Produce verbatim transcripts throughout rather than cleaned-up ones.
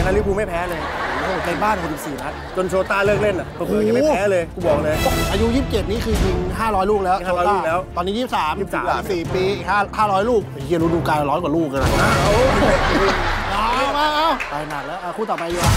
นั้นลิเวอร์พูลไม่แพ้เลยในบ้านหกสิบสี่นัดจนโชต้าเลิกเล่นอ่ะเผื่อยังไม่แพ้เลยกูบอกเลยอายุยี่สิบเจ็ดนี่คือยิงห้าร้อยลูกแล้วโชต้าแล้วตอนนี้ยี่สิบสาม ยี่สิบสาม สี่ปีห้าร้อยลูกเฮียฤดูกาลร้อยกว่าลูกกันนะเอามาเอาไปหนักแล้วคู่ต่อไปอยู่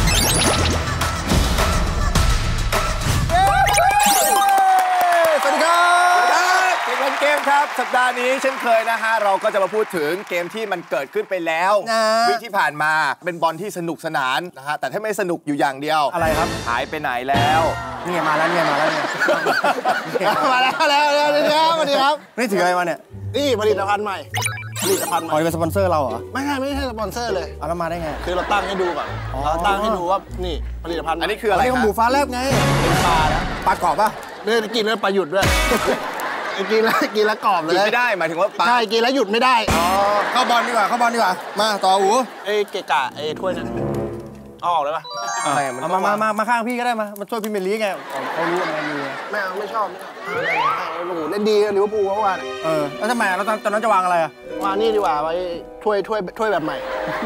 สวัสดีครับเป็นเกมครับสัปดาห์นี้เช่นเคยนะฮะเราก็จะมาพูดถึงเกมที่มันเกิดขึ้นไปแล้ววิที่ผ่านมาเป็นบอลที่สนุกสนานนะฮะแต่ถ้าไม่สนุกอยู่อย่างเดียวอะไรครับหายไปไหนแล้วนี่มาแล้วเนี่ยมาแล้วเนี่ยมาแล้วแล้วแล้วสวัสดีครับนี่ถืออะไรมาเนี่ยนี่ผลิตภัณฑ์ใหม่ผลิตภัณฑ์ใหม่เป็นสปอนเซอร์เราเหรอไม่ใช่ไม่ใช่สปอนเซอร์เลยเอาแล้วมาได้ไงคือเราตั้งให้ดูก่อนเราตั้งให้ดูว่านี่ผลิตภัณฑ์อันนี้คืออะไรครับหมูฟ้าแลบไงเป็นปลานะปลากรอบป่ะเนี่ยกินแล้วปลาหยุดด้วยกินแล้วกินแล้วกรอบเลยหยุดไม่ได้หมายถึงว่าใช่กินแล้วหยุดไม่ได้อ๋อเข้าบอลดีกว่าเข้าบอลดีกว่ามาต่อหูไอ้เกะกะไอ้ถ้วยนั้นออกเลยป่ะเอามามามามาข้างพี่ก็ได้มามาช่วยพี่เมลี่ไงเขารู้อะไรอยู่ไม่เอาไม่ชอบไม่เอาโอ้โหเล่นดีลิเวอร์พูลเมื่อวานเออแล้วทำไมเราตอนนั้นจะวางอะไรอะวางนี่ดีกว่าไว้ถ้วยถ้วยถ้วยแบบใหม่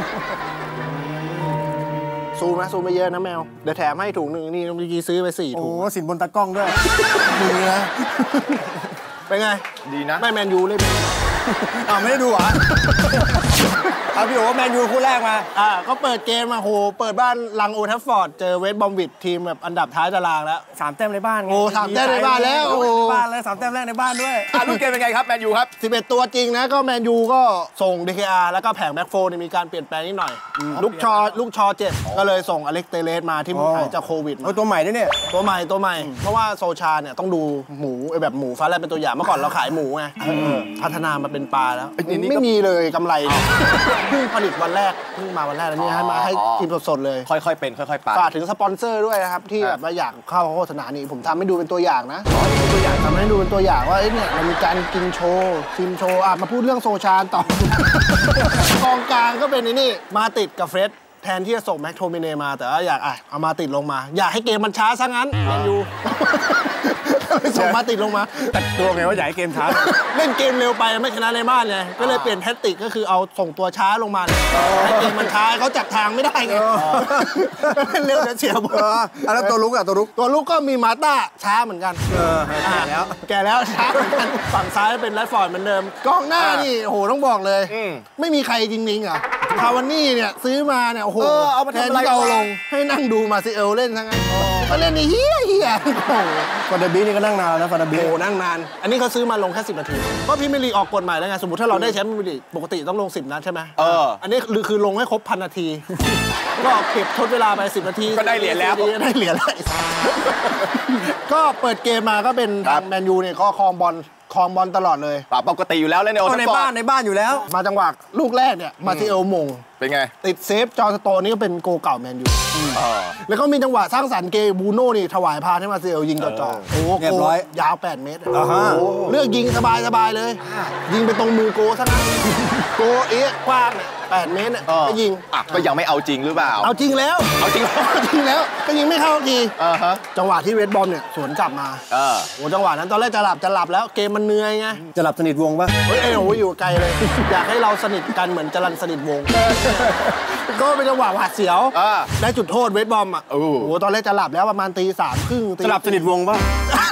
ซูมนะซูมไปเยอะนะแมวเดี๋ยวแถมให้ถุงหนึ่งนี่เมื่อกี้ซื้อไปสี่ถุงโอ้สินบนตากล้องด้วยดีนะเป็นไงดีนะไม่แมนยูเล่นอ้าวไม่ได้ดูเหรอเอาพี่โอ๋แมนยูคู่แรกมาอ่าก็เปิดเกมมาโหเปิดบ้านลังโอทัฟฟอร์ดเจอเวสต์บอมวิชทีมแบบอันดับท้ายตารางแล้วสามแต้มในบ้านโอ้สามแต้มในบ้านแล้วโอ้บ้านเลยสามแต้มแรกในบ้านด้วยอ่ะลูกเกมเป็นไงครับแมนยูครับสิบเอ็ดตัวจริงนะก็แมนยูก็ส่ง ดี เค อาร์ แล้วก็แผงแบ็คโฟร์มีการเปลี่ยนแปลงนิดหน่อยลูกชอลูกชอเจ็บก็เลยส่งอเล็กเตเลสมาที่หายจากโควิดโอ้ตัวใหม่ด้วยเนี่ยตัวใหม่ตัวใหม่เพราะว่าโซชาเนี่ยต้องดูหมูแบบหมูฟ้าแลบเป็นตัวอย่างเมื่อก่อนเราขายหมูไงพัฒนามาเป็นปลาแล้วไม่มีเลยกำไรเพิ่งผลิตวันแรกเพิ่งมาวันแรกแล้วนี่ให้มาให้กินสดๆเลยค่อยๆเป็นค่อยๆไปฝากถึงสปอนเซอร์ด้วยนะครับที่แบบว่าอยากเข้าโฆษณานี่ผมทำให้ดูเป็นตัวอย่างนะเป็นตัวอย่างทำให้ดูเป็นตัวอย่างว่าเนี่ยเรามีการกินโชว์ชิมโชว์อ่ะมาพูดเรื่องโซชาต่อกองกลางก็เป็นนี่มาติดกับเฟรดแทนที่จะส่งแม็กโทมิเนมาแต่ว่าอยากอ่ะเอามาติดลงมาอยากให้เกมมันช้าซะงั้นแมนยูส่งมาติดลงมาแต่ตัวไงว่าใหญ่เกมช้าเล่นเกมเร็วไปไม่ชนะในบ้านไงก็เลยเปลี่ยนแทคติกก็คือเอาส่งตัวช้าลงมาให้เกมมันช้าเขาจับทางไม่ได้ไงเล่นเร็วจะเสียบอลแล้วตัวลุกอ่ะตัวลุกตัวลุกก็มีมาต้าช้าเหมือนกันเออแก่แล้วแก่แล้วช้าเหมือนกันฝั่งซ้ายเป็นแรดฟอร์ดเหมือนเดิมกองหน้านี่โอ้โหต้องบอกเลยไม่มีใครจริงๆอ่ะคาวานี่เนี่ยซื้อมาเนี่ยโอ้โหแทนที่เอาลงให้นั่งดูมาซิเอลเล่นทั้งนั้นก็เล่นนี่เฮียเฮียฟาร์ดบีนี่ก็นั่งนานนะฟาร์ดบีโอ้นั่งนานอันนี้เขาซื้อมาลงแค่สิบนาทีเพราะพรีเมียร์ลีกออกกฎใหม่แล้วไงสมมติถ้าเราได้แชมป์พรีเมียร์ลีกปกติต้องลงสิบนัดใช่ไหมเอออันนี้คือลงให้ครบพันนาทีก็เก็บทดเวลาไปสิบนาทีก็ได้เหรียญแล้วได้เหรียญแล้วก็เปิดเกมมาก็เป็นทางแมนยูเนี่ยก็ครองบอลครองบอลตลอดเลยปกติอยู่แล้วเลยในในบ้านในบ้านอยู่แล้วมาจังหวะลูกแรกเนี่ยมาซิเอลมงเป็นไงติดเซฟจอร์สโตนนี่ก็เป็นโกเก่าแมนยูแล้วก็มีจังหวะสร้างสรรค์เกมบูโน่นี่ถวายพาให้มาซิเอลยิงจ่อๆโอ้โหยาวแปดเมตรเลือกยิงสบายๆเลยยิงไปตรงมือโกซะนะโกเอ๊ะกว้างเนี่ยแปดเมตรเนี่ยก็ยิงอ่ะก็ยังไม่เอาจริงหรือเปล่าเอาจริงแล้วเอาจริงแล้วจริงแล้วก็ยิงไม่เข้าทีจังหวะที่เวสต์บอมเนี่ยสวนกลับมาโอ้จังหวะนั้นตอนแรกจะหลับจะหลับแล้วเกมมันเหนื่อยไงจะหลับสนิทวงป่ะเฮ้ยโอ้ยอยู่ไกลเลยอยากให้เราสนิทกันเหมือนจรัญสนิทวงก็เป็นจังหวะหวาดเสียวได้จุดโทษเวสต์บอมอ่ะโอ้โหตอนแรกจะหลับแล้วประมาณตีสามครึ่งจะหลับสนิทวงป่ะ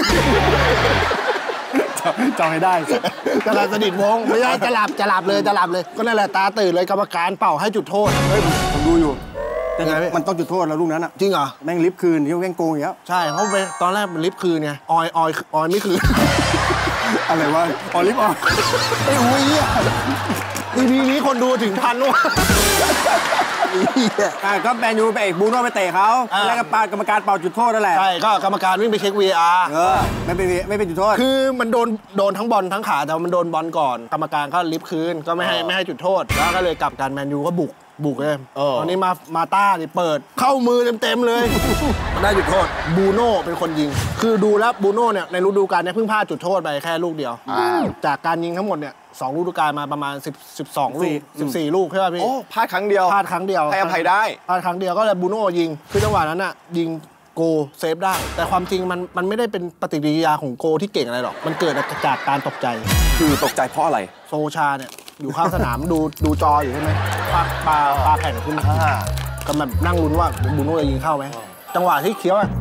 จำไม่ได้จะหลับสนิทวงไม่ได้จะหลับจะหลับเลยจะหลับเลยก็นั่นแหละตาตื่นเลยกรรมการเป่าให้จุดโทษเฮ้ยผมดูอยู่ยังไงมันต้องจุดโทษแล้วลูกนั้นอ่ะจริงเหรอแม่งลิฟต์คืนที่แม่งโกงอย่างเงี้ยใช่เพราะไปตอนแรกมันลิฟต์คืนไงออยออยออยไม่คืนอะไรวะออยลิฟต์ออกไอ้อุ้ยทีพีนี้คนดูถึงพันวะอ่าก็แมนยูไปเอกบูโน่ไปเตะเขาแล้วก็ปากรรมการเป่าจุดโทษนั่นแหละใช่ก็กรรมการวิ่งไปเช็ค วี อาร์เออไม่เป็นไม่เป็นจุดโทษคือมันโดนโดนทั้งบอลทั้งขาแต่มันโดนบอลก่อนกรรมการก็ลิฟต์คืนก็ไม่ให้ไม่ให้จุดโทษแล้วก็เลยกลับกันแมนยูก็บุกบุกเลยตอนนี้มามาต้านี่เปิดเข้ามือเต็มๆเลยได้จุดโทษบูโน่เป็นคนยิงคือดูแล้วบูโน่เนี่ยในฤดูกาลนี้เพิ่งพลาดจุดโทษไปแค่ลูกเดียวจากการยิงทั้งหมดเนี่ยสองฤดูกาลมาประมาณสิบ สิบสองลูกสิบสี่ลูกใช่ป่ะพี่โอ้พลาดครั้งเดียวพลาดครั้งเดียวให้อภัยได้พลาดครั้งเดียวก็เลยบูโน่ยิงคือจังหวะนั้นน่ะยิงโกเซฟได้แต่ความจริงมันมันไม่ได้เป็นปฏิกิริยาของโกที่เก่งอะไรหรอกมันเกิดจากการตกใจคือตกใจเพราะอะไรโซชาเนี่ยอยู่ข้างสนามดูดูจออยู่ใช่ไหมปาปาปาแผ่นขึ้นมาก็แบบนั่งลุ้นว่าบูโน่จะยิงเข้าไหมจังหวะที่เคี้ยวอ่ะ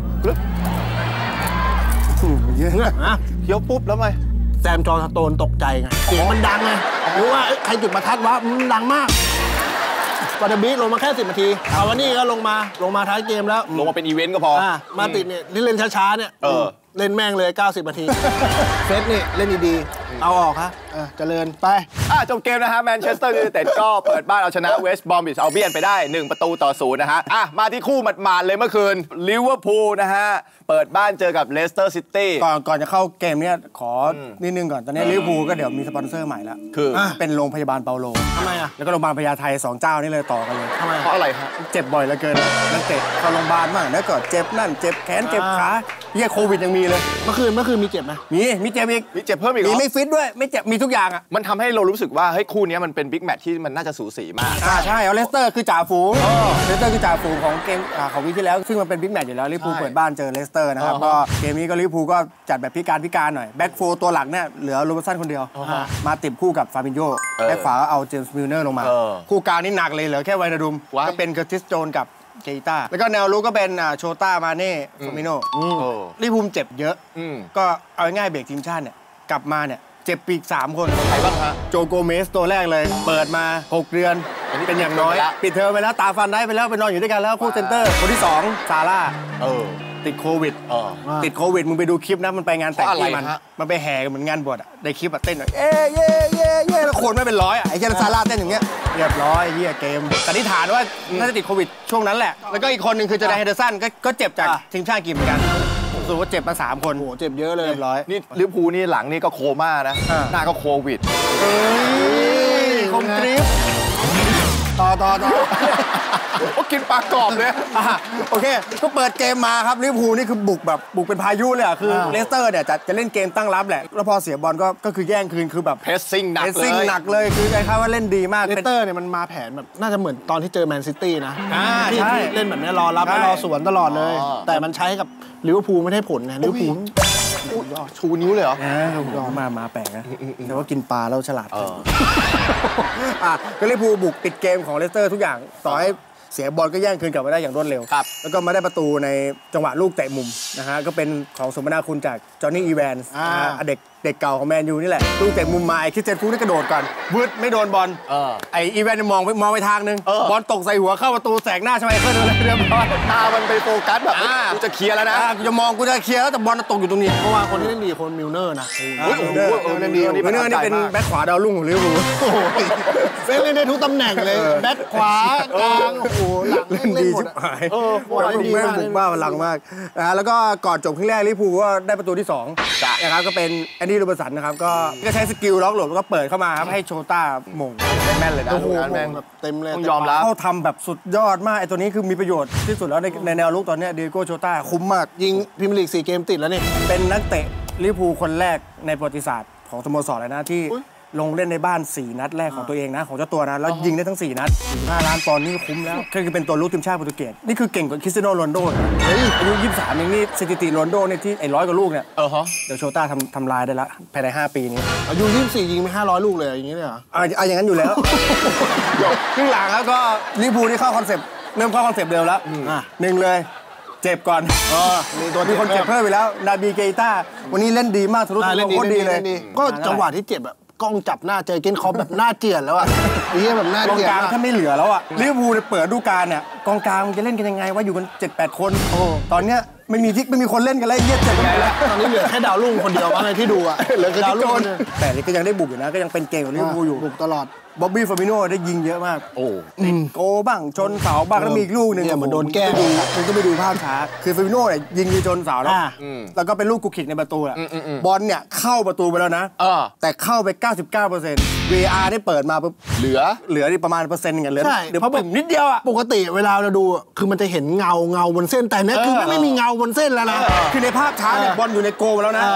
เยอะนะเคี้ยวปุ๊บแล้วไงแซมจอร์สโตนตกใจไงเสียงมันดังไงรู้ว่าใครจุดประทัดวะมันดังมากวาตาบิลงมาแค่สิบนาทีเอาวันนี้ก็ลงมาลงมาท้ายเกมแล้วลงมาเป็นอีเวนต์ก็พอมาติดเนี่ยที่เล่นช้าๆเนี่ยเล่นแม่งเลยเก้าสิบนาทีเซตนี่เล่นดีๆเอาออกฮะเจริญไปอ่ะจบเกมนะฮะแมนเชสเตอร์ยูไนเต็ดก็เปิดบ้านเอาชนะเวสต์บรอมบิชอัลเบียนไปได้หนึ่งประตูต่อศูนย์นะฮะอ่ะมาที่คู่หมาดๆเลยเมื่อคืนลิเวอร์พูลนะฮะเปิดบ้านเจอกับเลสเตอร์ซิตี้ก่อนก่อนจะเข้าเกมเนี้ยขอนิดนึงก่อนตอนนี้ลิเวอร์พูลก็เดี๋ยวมีสปอนเซอร์ใหม่แล้วคือเป็นโรงพยาบาลเปาโลทำไมอ่ะแล้วก็โรงพยาบาลพญาไทสองเจ้านี่เลยต่อกันเลยทำไมเพราะอะไรครับเจ็บบ่อยเหลือเกินนักเตะเข้าโรงพยาบาลมากแล้วก็เจ็บนั่นเจ็บแขนเจ็บขาเหี้ยโควิดยังมีเลยเมื่อคืนเมื่อคืนมีเจ็บไหมมีมีเจ็บอีกมีเจ็บเพิ่มอีกมีไม่ฟิตด้วยไม่เจ็บมีทุกอย่างอ่ะมันทำให้เรารู้สึกว่าเฮ้ยคู่นี้มันเป็นบิ๊กแมตช์ที่มันน่าจะสูสีมากอ่าใช่เอาเลสเตอร์คือจ่าฝูงเลสเตอร์คือจ่าฝูงของเกมของวีที่แล้วซึ่งมันเป็นบิ๊กแมตช์อยู่แล้วลิเวอร์พูลเปิดบ้านเจอเลสเตอร์นะครับก็เกมนี้ก็ลิเวอร์พูลก็จัดแบบพิการพิการหน่อยแบ็กโฟร์ตัวหลักเนี่ยเหลือโรเบร์ตสันคนเดียวมาติดคู่กับฟาบินโญ่แบ็กขวาเอาเจมส์มิลเนอร์ลงมาคู่กลางนี่หนักเลยเหลือแค่ไวนาดุมก็เป็นเคอร์ติสโจนกับเกอิต้าแล้วก็แนวรุกก็เป็นโชต้ามาเน่ฟามิโน่ลิเวอร์พูลเจ็บเยอะก็เอาง่ายเบรกทีมชาติเนี่ยกลับมาเนี่ยเจ็บปีกสามคนใครบ้างฮะโจโกเมสตัวแรกเลยเปิดมาหกเดือนอันนี้เป็นอย่างน้อยปิดเทอมไปแล้วตาฟันได้ไปแล้วไปนอนอยู่ด้วยกันแล้วคู่เซนเตอร์คนที่สองซาร่าเออติดโควิดติดโควิดมึงไปดูคลิปนะมันไปงานแต่งที่มันมันไปแห่เหมือนงานบวชอ่ะในคลิปอ่ะเต้นหน่อยเอ๊ะเย่เย่เย่แล้วคนไม่เป็นร้อยอ่ะไอ้เจ้าซาร่าเต้นอย่างเงี้ยเรียบร้อยเฮียเกมสันนิษฐานว่าน่าจะติดโควิดช่วงนั้นแหละแล้วก็อีกคนหนึ่งคือเจอร์แดนเฮนเดอร์สันก็เจ็บจากทีมชาติอังกฤษเหมือนกันรู้ว่าเจ็บมาสามคนโอ้เจ็บเยอะเลยเรียบร้อยนี่ลิเวอร์พูลนี่หลังนี่ก็โคม่านะหน้าก็โควิดเฮ้ยคมกริปต่อต่อต่อก็กินปลากรอบเลยโอเคก็เปิดเกมมาครับลิเวอร์พูลนี่คือบุกแบบบุกเป็นพายุเลยอ่ะคือเลสเตอร์เนี่ยจะจะเล่นเกมตั้งรับแหละแล้วพอเสียบอลก็ก็คือแย่งคืนคือแบบเพรสซิ่งหนักเลยเพรสซิ่งหนักเลยคือไอ้เขาว่าเล่นดีมากเลสเตอร์เนี่ยมันมาแผนแบบน่าจะเหมือนตอนที่เจอแมนซิตี้นะที่เล่นแบบนี้รอรับรอสวนตลอดเลยแต่มันใช้กับลิเวอร์พูลไม่ได้ผลไงลิเวอร์พูลชูนิ้วเลยเหรอมามาแปลกนะแต่ว่ากินปลาแล้วฉลาดอ่ะก็ลิเวอร์พูลบุกปิดเกมของเลสเตอร์ทุกอย่างต่อให้เสียบอลก็แย่งคืนกลับมาได้อย่างรวดเร็วแล้วก็มาได้ประตูในจังหวะลูกเตะมุมนะฮะก็เป็นของสมนาคุณจากจอห์นนี่อีแวนส์เด็กเด็กเก่าของแมนยูนี่แหละลูกเตะมุมมาไอ้คริสเตียนฟูได้กระโดดก่อนวืดไม่โดนบอลไอ้อีแวนส์มองไปมองไปทางนึงบอลตกใส่หัวเข้าประตูแสกหน้าใช่ไหมเพื่อนเลยเรียบร้อยตามันไปโฟกัสแบบกูจะเคลียร์แล้วนะกูจะมองกูจะเคลียร์แล้วแต่บอลตกอยู่ตรงนี้เพราะว่าคนที่เล่นดีคนมิลเนอร์นะโอ้โหเล่นดีมิลเนอร์นี่เป็นแบ็คขวาดาวรุ่งของลิเวอร์พูลเล่นได้ทุกตำแหน่งเลยแบ็คขวากลางโอ้โหหลังเล่นดีชิบหายเออดีมากบุกบ้าพลังมากนะแล้วก็ก่อนจบครึ่งแรกลิเวอร์พูลก็ได้ประตูที่สองนะครับก็เป็นแอนดี้โรเบอร์สันนะครับก็ก็ใช้สกิลล็อกหลบแล้วก็เปิดเข้ามาครับให้โชต้ามงแม่นเลยนะแม่งแบบเต็มเลยต้องยอมรับเขาทำแบบสุดยอดมากไอ้ตัวนี้คือมีประโยชน์ที่สุดแล้วในในแนวลุกตอนนี้เดียโก้โชต้าคุ้มมากยิงพรีเมียร์ลีกสี่เกมติดแล้วนี่เป็นนักเตะลิเวอร์พูลคนแรกในประวัติศาสตร์ของสโมสรเลยนะที่ลงเล่นในบ้านสี่นัดแรกของตัวเองนะของเจ้าตัวนะแล้วยิงได้ทั้งสี่นัดห้าล้านปอนด์นี่คุ้มแล้วคือเป็นตัวลูกทีมชาติโปรตุเกสนี่คือเก่งกว่าคริสเตียโนโรนัลโดเฮ้ยอายุยี่สิบสามเองนี่สถิติโรนัลโดเนี่ยที่ไอ้ร้อยกว่าลูกเนี่ยเออฮะเดี๋ยวโชต้าทำทำลายได้ละภายในห้าปีนี้อายุยี่สิบสี่ยิงไปห้าร้อยลูกเลยอย่างนี้เลยเหรอเอาอย่างนั้นอยู่แล้วครึ่งหลังแล้วก็ลิเวอร์พูลนี่เข้าคอนเซปต์เริ่มเข้าคอนเซปต์เดิมแล้วหนึ่งเลยเจ็บก่อนมีตัวมีคนเจ็บเพิ่มไปแล้วนาบีเกอิต้าวันนี้เล่นดีมากทะลุทะลวงโคตรดีเลยก็จังหวะที่เจ็บแบบกล้องจับหน้าเจอเกนคอปแบบหน้าเจียนแล้วอ่ะนี่แบบหน้าเจียนกองกลางถ้าไม่เหลือแล้วอ่ะลิเวอร์พูลเปิดฤดูกาลเนี่ยกองกลางมันจะเล่นกันยังไงว่าอยู่กัน เจ็ดแปด คนโอ้ตอนเนี้ยไม่มีที่ไม่มีคนเล่นกันแล้วเยี่ยเจ็บกันแล้วตอนนี้เหลือแค่ดาวรุ่งคนเดียวว่าไงที่ดูอ่ะเหลือแค่ดาวรุ่งแต่นี่ก็ยังได้บุกอยู่นะก็ยังเป็นเกมของลิเวอร์พูลอยู่บุกตลอดบ๊อบบี้ฟาร์มิโน่ได้ยิงเยอะมากโอ้โกบ้างชนเสาบ้างแล้วมีอีกลูกนึงเหมือนโดนแก้ดูคุณก็ไปดูภาพช้าคือฟาร์มิโน่เนี่ยยิงชนเสาแล้วแล้วก็เป็นลูกกุกขิกในประตูแหละบอลเนี่ยเข้าประตูไปแล้วนะแต่เข้าไป เก้าสิบเก้าเปอร์เซ็นต์ วี อาร์ ได้เปิดมาปุ๊บเหลือเหลือประมาณเปอร์เซ็นต์กันเหลือเดี๋ยวเพราะแบบนิดเดียวอ่ะปกติเวลาเราดูคือมันจะเห็นเงาเงาบนเส้นแต่เนี่ยคือไม่มีเงาบนเส้นแล้วนะคือในภาพช้าเนี่ยบอลอยู่ในโกลแล้วนะ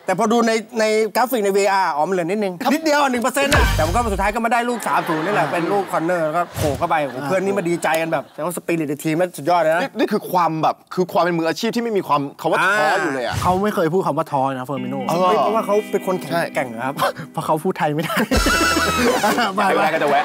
แต่พอดูในในกราฟิกใน วี อาร์ อ๋อมันเหลือนิดนึงนิดเดียวหนึ่งเปอร์เซ็นต์นะแต่มันก็สุดท้ายก็มาได้ลูกสามศูนย์นี่แหละเป็นลูกคอร์เนอร์แล้วก็โขกเข้าไปโอ้โหเพื่อนนี่มาดีใจกันแบบแต่ว่าสปิริตในทีมมันสุดยอดเลยนะนี่นี่คือความแบบคือความเป็นมืออาชีพที่ไม่มีความคำว่าท้ออยู่เลยอ่ะเขาไม่เคยพูดคำว่าท้อนะเฟอร์มิโน่เพราะว่าเขาเป็นคนแข็งแกร่งนะครับเพราะเขาพูดไทยไม่ได้ไปเวลาก็จะแวะ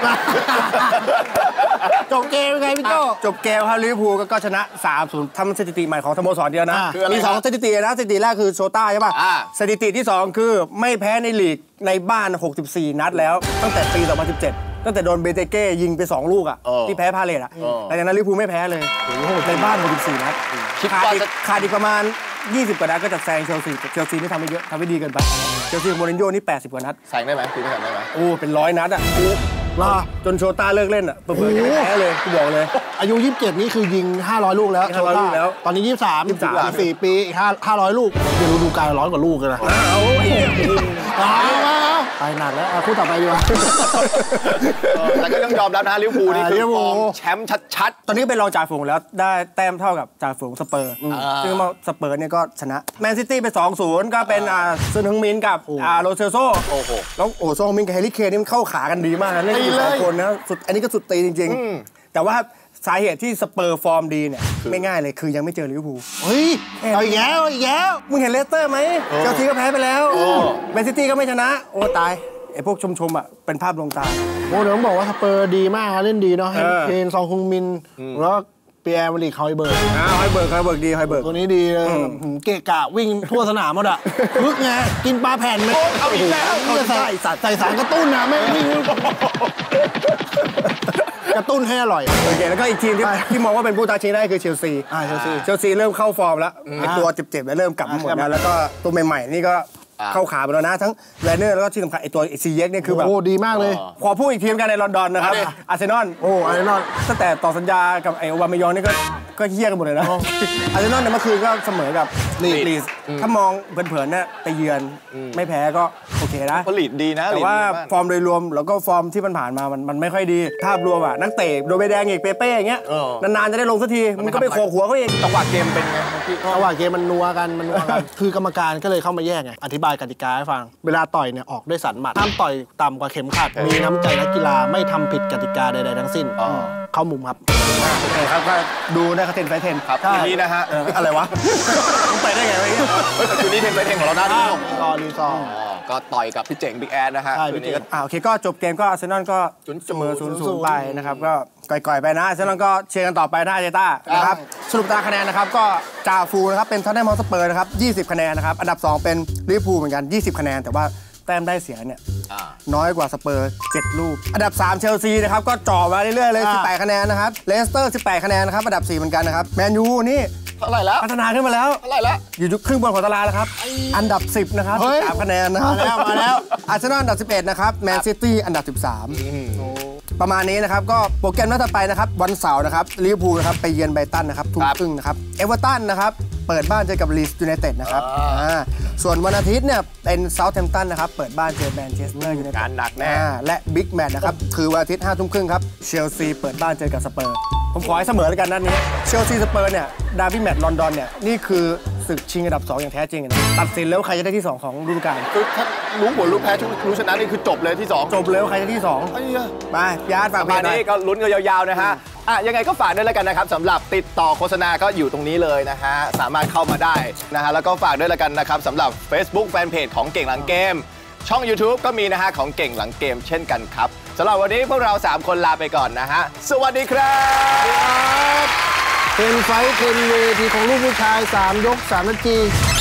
จบเกมไงพี่โจ้จบเกมครับลิเวอร์พูลก็ชนะ สามศูนย์ ทำสถิติใหม่ของสโมสรเดียวนะคืออะไรมีสองสถิตินะสถิติแรกคือโชต้าใช่ป่ะอ่าสถิติที่สองคือไม่แพ้ในลีกในบ้านหกสิบสี่นัดแล้วตั้งแต่ปีสองพันสิบเจ็ดตั้งแต่โดนเบเตเก้ยิงไปสองลูกอ่ะที่แพ้พาเลทอ่ะหลังจากนั้นลิเวอร์พูลไม่แพ้เลยในบ้านหกสิบสี่นัดขาดอีกขาดอีกประมาณยี่สิบกว่านัดก็จะแซงเชลซีเชลซีนี่ทำไม่เยอะทำไม่ดีเกินไปเชลซีโมรินโญ่นี่แปดสิบกว่านัดแซงได้ไหมคุณแซงได้ไหมโอ้เป็นร้อยนัดอ่ะล่ะจนโชต้าเลิกเล่นอ่ะเปิดๆยังไม่แพ้เลยกูบอกเลยอายุยี่สิบเจ็ดนี่คือยิงห้าร้อยลูกแล้วห้าร้อยลูกแล้วตอนนี้ยี่สิบสามยี่สิบสามอีกสี่ปีอีกห้าห้าร้อยลูกเดี๋ยวดูการร้อยกว่าลูกเลยนะเอาไอ้เหี้ยเอาเอาไปหนักแล้วเอาคู่ต่อไปดีกว่าเออแต่ก็ต้องยอมรับนะลิเวอร์พูลนี่อ่าคือลิเวอร์ฟพูอลร์มแชมป์ชัดตอนนี้เป็นรองจ่าฝูงแล้วได้แต้มเท่ากับจ่าฝูงสเปอร์ซึ่งมาสเปอร์เนี่ยก็ชนะแมนซิตี้ไป สองศูนย์ ก็เป็นอ่าซึนฮึงมินกับอ่าโรเซลโซๆ โอ้โหแล้วโอ้โซฮึงมินกับแฮร์รี่เคนนี่มันเข้าขากันดีมากนะเล่นอยู่สองคนนะสุดอันนี้ก็สุดตีจริงๆ แต่ว่าสาเหตุที่สเปอร์ฟอร์มดีเนี่ยไม่ง่ายเลยคือยังไม่เจอลิเวอร์พูลเฮ้ยเอาอีกแล้วเอาอีกแล้วมึงเห็นเลสเตอร์ไหมเชลซีก็แพ้ไปแล้วแมนซิตี้ก็ไม่ชนะโอ้ตายไอ้พวกชมๆอ่ะเป็นภาพลวงตาโอ้เดี๋ยวต้องบอกว่าสเปอร์ดีมากเล่นดีเนาะเออเคนซองคุงมินแล้วเปียร์มาริคอยเบิร์กอ้าวไฮเบิร์กไฮเบิร์กดีไฮเบิร์กตัวนี้ดีเลยหืมเกะกะวิ่งทั่วสนามหมดอะพึกไงกินปลาแผ่นไหมเอาอีกแล้วเขาจะใส่ใส่สารกระตุ้นนะไม่วิ่งกระตุ้นให้อร่อยโอเคแล้วก็อีกทีมที่ที่มองว่าเป็นผู้ท้าชิงได้คือเชลซีอ่าเชลซีเชลซีเริ่มเข้าฟอร์มแล้วไอ้ตัวเจ็บๆแล้วเริ่มกลับมาหมดแล้วแล้วก็ตัวใหม่ๆนี่ก็เข้าขาไปแล้วนะทั้งแรนเนอร์แล้วก็ที่สำคัญไอ้ตัวซีเย็กเนี่ยคือแบบโอ้ดีมากเลยขอพูดอีกทีมกันในลอนดอนนะครับอาร์เซนอลโอ้อาร์เซนอลตั้งแต่ต่อสัญญากับไอ้โอบามายองนี่ก็ก็เฮี้ยกันหมดเลยนะอาร์เซนอลเนี่ยเมื่อคืนก็เสมอกับลีสถ้ามองเผินๆเนี่ยไปเยือนไม่แพ้ก็โอเคนะผลิตดีนะแต่ว่าลีดดีมกฟอร์มโดยรวมแล้วก็ฟอร์มที่มันผ่านมามันมันไม่ค่อยดีภาพรวมอ่ะนักเตะโดนใบแดงอีกเปเป้อย่างเงี้ยเออนานๆจะได้ลงสักทีมันก็ไปโขกหัวเขาเองจังหวะเกมเป็นไงพี่ระหว่างเกมมันนัวกันมันนัวกัน คือกรรมการก็เลยเข้ามาแยกไงอธิบายกติกาให้ฟังเวลาต่อยเนี่ยออกด้วยสันหมัดห้ามต่อยต่ำกว่าเข็มขัดมีน้ำใจนักกีฬาไม่ทำผิดกติกาใดๆทั้งสิ้นเข้ามุมครับโอเคครับก็ดูได้ครับเทนไฟเทนครับคืนนี้นะฮะอะไรวะมึงไปได้ไงวะเนี่ยเฮ้ยแต่คืนนี้เทนไปเทนของเราได้ด้วยต่อรีซอร์อ๋อก็ต่อยกับพี่เจ๋งบิ๊กแอดนะฮะใช่คืนนี้ก็อ่าโอเคก็จบเกมก็อาร์เซนอลก็ศูนย์ศูนย์เสมอศูนย์ศูนย์ไปนะครับก็ก่อยๆไปนะอาร์เซนอลก็เชียร์กันต่อไปนะอาร์เตต้านะครับสรุปตารางคะแนนนะครับก็จ่าฟูนะครับเป็นท็อตแนมฮอตสเปอร์นะครับยี่สิบคะแนนนะครับอันดับสองเป็นลิเวอร์พูลเหมือนกันยี่สิบคะแนนแต่ว่าแต้มได้เสียเนี่ยอ่าน้อยกว่าสเปอร์เจ็ดลูกอันดับสามเชลซีนะครับก็จ่อมาเรื่อยๆเลยสิบแปดคะแนนนะครับเลสเตอร์สิบแปดคะแนนนะครับอันดับสี่เหมือนกันนะครับแมนยูนี่เท่าไหร่แล้วพัฒนาขึ้นมาแล้วเท่าไหร่แล้วอยู่ครึ่งบนของตารางแล้วครับ อันดับสิบนะครับเฮ้ยสามคะแนนนะครับมาแล้วมาแล้วอาร์เซนอลอันดับสิบเอ็ดนะครับแมนซิตี้อันดับสิบสามประมาณนี้นะครับก็โปรแกรมนัดต่อไปนะครับวันเสาร์นะครับลิเวอร์พูลนะครับไปเยือนไบรตันนะครับทุ่มครึ่งนะครับเอเวอร์ตันนะครับเปิดบ้านเจอกับลีดส์ยูไนเต็ดนะครับอ่าส่วนวันอาทิตย์เนี่ยเป็นเซาท์แฮมป์ตันนะครับเปิดบ้านเจอแมนเชสเตอร์ยูไนเต็ดงานหนักแน่อ่าและบิ๊กแมตช์นะครับคือวันอาทิตย์ห้าทุ่มครึ่งครับเชลซีเปิดบ้านเจอกับสเปอร์ผมขอให้เสมอแล้วกันนัดนี้เชลซีสเปอร์เนี่ยดาร์บี้แมตช์ลอนดอนเนี่ยนี่คือศึกชิงอันดับสองอย่างแท้จริงนะตัดสินแล้วาใครจะได้ที่สองของฤดูกาลคือถ้ารู้ผลรู้แพ้รู้ชนะนี่คือจบเลยที่สองจบเลยว่าใครจะที่สองไอ้เหี้ยไปพี่อาร์ตฝากปเพระจมาณหน่อยนี้ก็ลุ้นกันยาวๆนะฮะอ่ะยังไงก็ฝากด้วยแล้วกันนะครับสำหรับติดต่อโฆษณาก็อยู่ตรงนี้เลยนะฮะสามารถเข้ามาได้นะฮะแล้วก็ฝากด้วยแล้วกันนะครับสำหรับ Facebook Fanpage ของเก่งหลังเกม ช่อง YouTube ก็มีนะฮะของเก่งหลังเกมเช่นกันครับสำหรับวันนี้พวกเราสามคนลาไปก่อนนะฮะสวัสดีครับเป็นไฟท์เป็นเวทีของลูกผู้ชายสามยกสามนาที